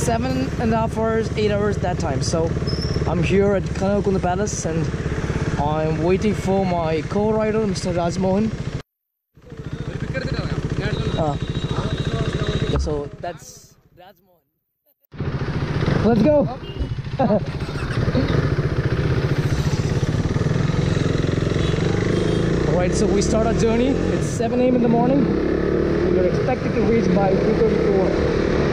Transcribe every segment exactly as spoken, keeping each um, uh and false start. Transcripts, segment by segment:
seven and a half hours, eight hours that time. So I'm here at Kodaikanal Palace and I'm waiting for my co-rider, Mister Rajmohan. Uh, so that's Rajmohan. Let's go. Alright, so we start our journey. It's seven A M in the morning. We're expected to reach by three thirty-four.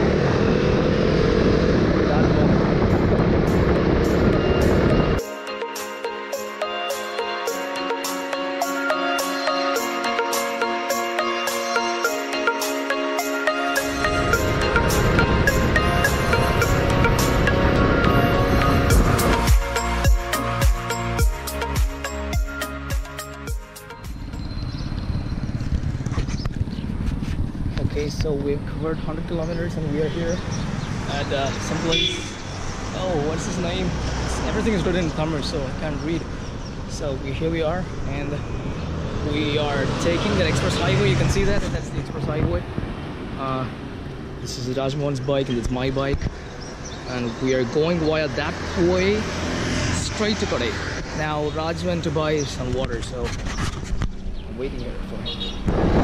Okay, so we've covered one hundred kilometers and we are here at uh, some place. Oh, what's his name? It's, everything is written in Tamil, so I can't read. So we, here we are, and we are taking the express highway. You can see that, that's the express highway. Uh, this is Rajmohan's bike and it's my bike. And we are going via that way straight to Kodai. Now Raj went to buy some water, so I'm waiting here for him.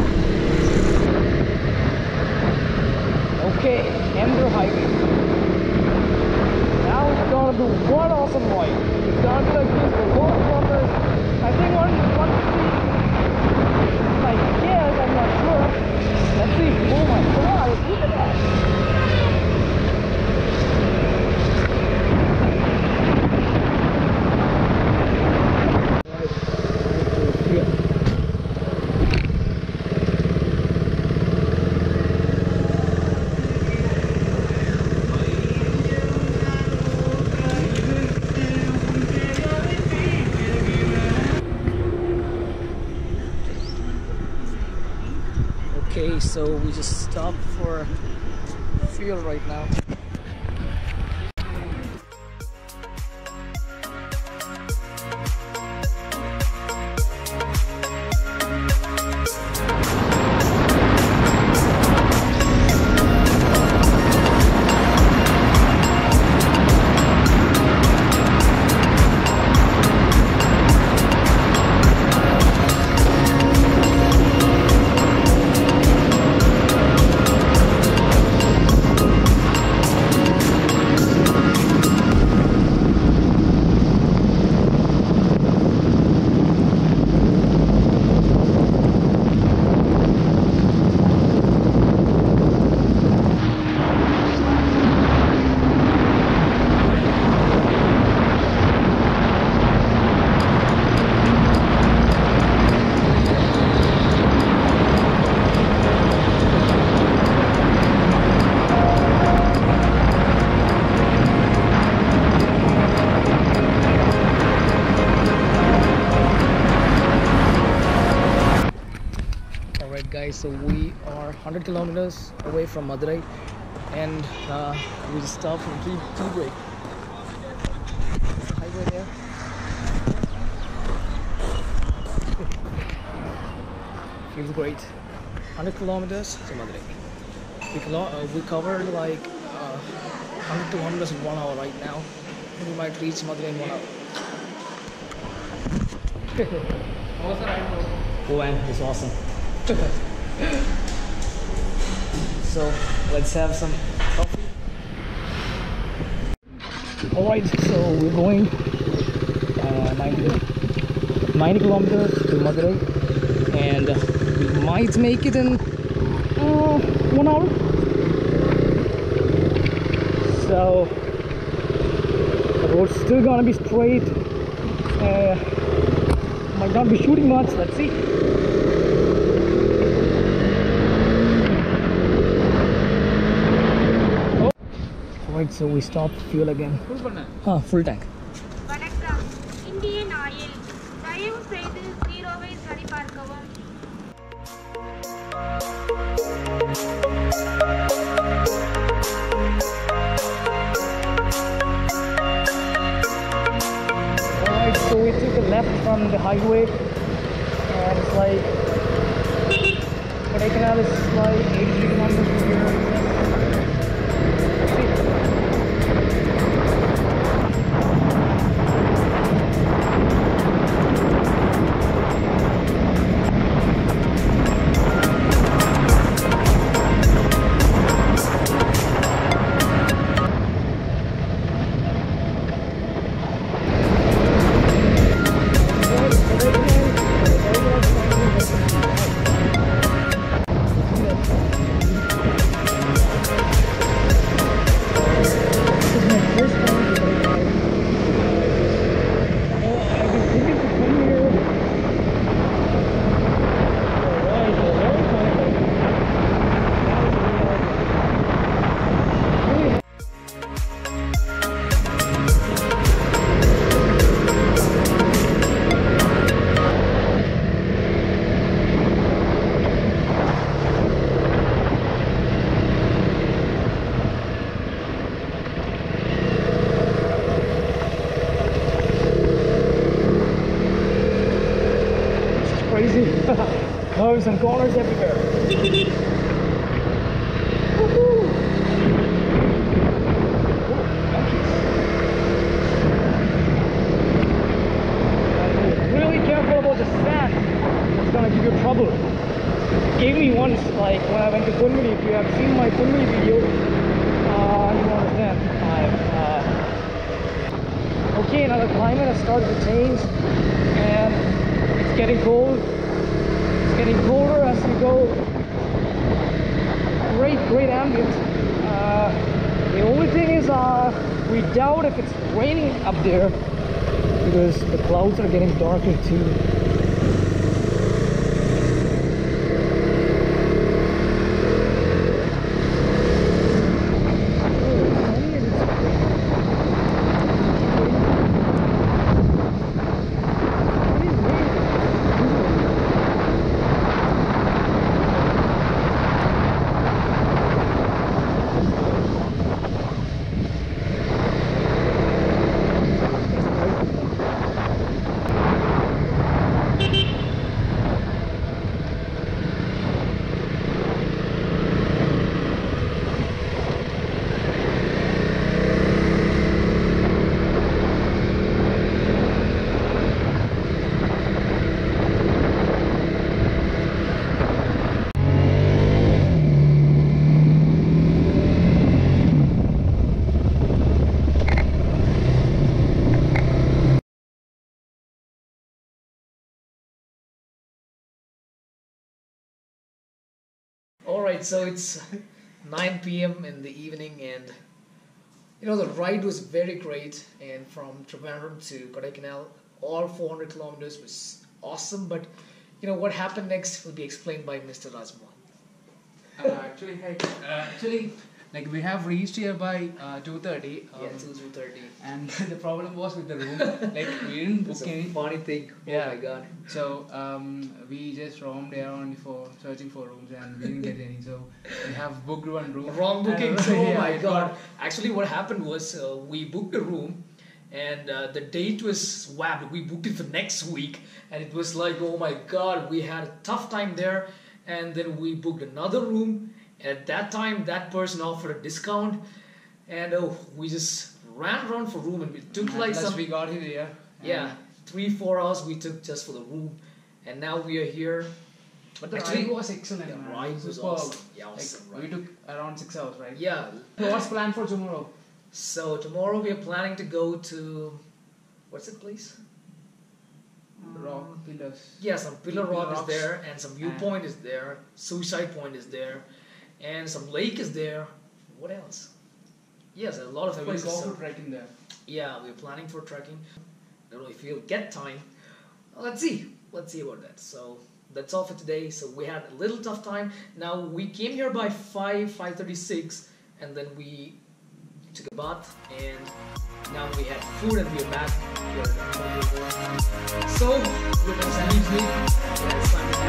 Okay, Ember Highway. Now it's gonna be one awesome ride. It's gonna be like this for four kilometers. I think one one fifty. I guess, I'm not sure. Let's see. Oh my god, look at that. Okay, so we just stopped for fuel right now. Guys, so we are one hundred kilometers away from Madurai and uh, we just stopped for tea, tea break. Highway there. Feels great. one hundred kilometers to Madurai. We, uh, we covered like uh, one hundred kilometers in one hour right now. We might reach Madurai in one hour. Oh man, it's awesome. So let's have some coffee. Alright, so we're going uh, ninety, ninety kilometers to Madurai and uh, we might make it in uh, one hour. So the road's still gonna be straight. Uh, might not be shooting much, let's see. Alright, so we stop fuel again. Huh, full tank. Indian oil. தயவு செய்து ஜீரோவை சரிபார்க்கவும். Alright, so we took a left from the highway and it's like Kodaikanal is like eighty kilometers from here. Let's see. curves and corners everywhere. Woohoo! Oh, monkeys. Gotta be really careful about the sand. It's gonna give you trouble. It gave me once, like when I went to Kunmili. If you have seen my Kunmili video, uh, you understand. I've, uh... okay, now the climate has started to change, and it's getting cold. It's getting colder as we go. Great, great ambient. Uh, the only thing is, uh, we doubt if it's raining up there because the clouds are getting darker too. Alright, so it's nine p m in the evening, and you know the ride was very great, and from Trivandrum to Kodaikanal, all four hundred kilometers was awesome, but you know what happened next will be explained by Mister Rajmohan. Uh, actually, hey, uh, actually, like we have reached here by uh, two thirty. Um, Yeah, two thirty. And the problem was with the room. Like we didn't book It's a any. funny thing. Yeah. Oh my god. So um, we just roamed around for searching for rooms, and we didn't get any. So we have booked one room. Wrong booking. And, So, oh yeah, my it god. got- Actually, what happened was uh, we booked a room, and uh, the date was swapped. We booked it for next week, and it was like, oh my god, we had a tough time there. And then we booked another room. At that time, that person offered a discount, and oh, we just ran around for room, and we took And like plus some we got it here. yeah three four hours we took just for the room, and now we are here. But the Actually, ride was excellent. the man. ride was Superb. awesome. Yeah, Like, awesome we ride. took around six hours, right? Yeah. So what's planned for tomorrow? So tomorrow we are planning to go to, what's that place? Rock pillars. Yeah, some pillar Pillar rock is rocks. there, and some viewpoint is there, suicide point is there, and some lake is there. What else? Yes, a lot of So we'll places. go So- for trekking there. yeah, we're planning for trekking. Don't know if we'll get time. Well, let's see. Let's see about that. So that's all for today. So we had a little tough time. Now we came here by five, five thirty-six, and then we took a bath, and now we had food, and we are back. We are done. So we're gonna leave. Yeah, it's time to